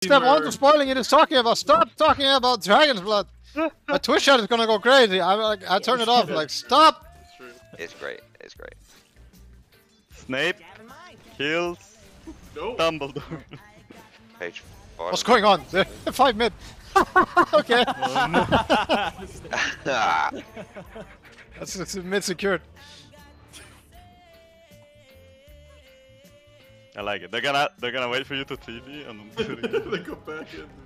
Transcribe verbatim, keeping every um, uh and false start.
Step one to spoiling it is talking about. Stop talking about Dragon's Blood. My Twitch chat is gonna go crazy. I like, I turn it off. Like, stop. It's great. It's great. Snape kills No. Dumbledore. Page four. What's going on? Five mid. Okay. That's, that's mid secured. I like it. They're gonna they're gonna wait for you to T V and then They go back in.